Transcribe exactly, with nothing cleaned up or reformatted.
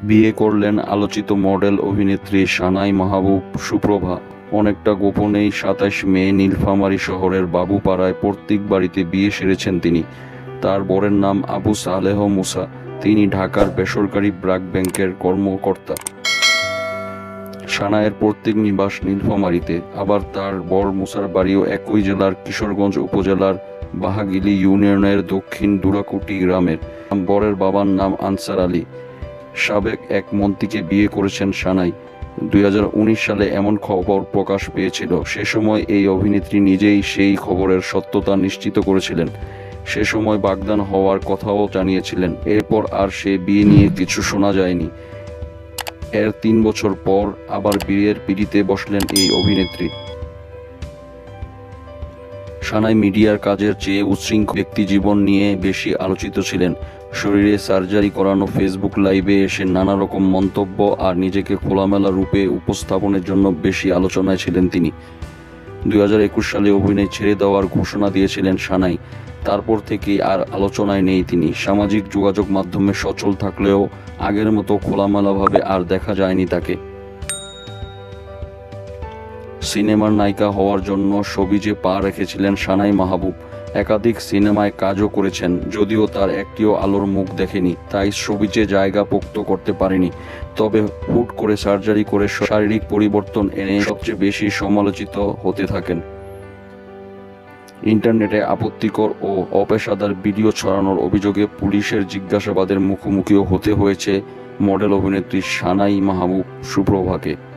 বিয়ে করলেন আলোচিত মডেল অভিনেত্রী সানাই মাহবুব সুপ্রভা। অনেকটা গোপনেই সাতাশ মে নীলফামারী শহরের বাবুপাড়ায় পৈতৃক বাড়িতে বিয়ে সেরেছেন তিনি। তার বরের নাম আবু সালেহ মুসা। তিনি ঢাকার বেসরকারি ব্র্যাক ব্যাংকের কর্মকর্তা। সানাইয়ের পৈতৃক নিবাস নীলফামারীতে, আবার তার বর মুসার বাড়িও একই জেলার কিশোরগঞ্জ উপজেলার বাহাগিলি ইউনিয়নের দক্ষিণ দুরাকুটি গ্রামের। বরের বাবার নাম আনসার আলী। সাবেক এক মন্ত্রীকে বিয়ে করেছেন সানাই। দুই হাজার উনিশ সালে এমন খবর প্রকাশ পেয়েছিল। সে সময় এই অভিনেত্রী নিজেই সেই খবরের সত্যতা নিশ্চিত করেছিলেন। সে সময় বাগদান হওয়ার কথাও জানিয়েছিলেন। এরপর আর সে বিয়ে নিয়ে কিছু শোনা যায়নি। এর তিন বছর পর আবার বিয়ের পিঁড়িতে বসলেন এই অভিনেত্রী। সানাই মিডিয়ার কাজের চেয়ে উচ্ছৃঙ্খল ব্যক্তিজীবন নিয়ে বেশি আলোচিত ছিলেন। শরীরে সার্জারি করানো, ফেসবুক লাইভে এসে নানা রকম মন্তব্য আর নিজেকে খোলামেলা রূপে উপস্থাপনের জন্য বেশি আলোচনায় ছিলেন তিনি। দুই হাজার একুশ সালে অভিনয় ছেড়ে দেওয়ার ঘোষণা দিয়েছিলেন সানাই। তারপর থেকেই আর আলোচনায় নেই তিনি। সামাজিক যোগাযোগ মাধ্যমে সচল থাকলেও আগের মতো খোলামেলাভাবে আর দেখা যায়নি তাকে। সিনেমার নায়িকা হওয়ার জন্য সবিজে পা রেখেছিলেন সানাই মাহবুব। একাধিক সিনেমায় কাজও করেছেন, যদিও তার একটিও আলোর মুখ দেখেনি, তাই সবিজে জায়গা পোক্ত করতে পারেনি। তবে হুট করে সার্জারি করে শারীরিক পরিবর্তন এনে সবচেয়ে বেশি সমালোচিত হতে থাকেন। ইন্টারনেটে আপত্তিকর ও অপেশাদার ভিডিও ছড়ানোর অভিযোগে পুলিশের জিজ্ঞাসাবাদের মুখোমুখিও হতে হয়েছে মডেল অভিনেত্রী সানাই মাহবুব সুপ্রভাকে।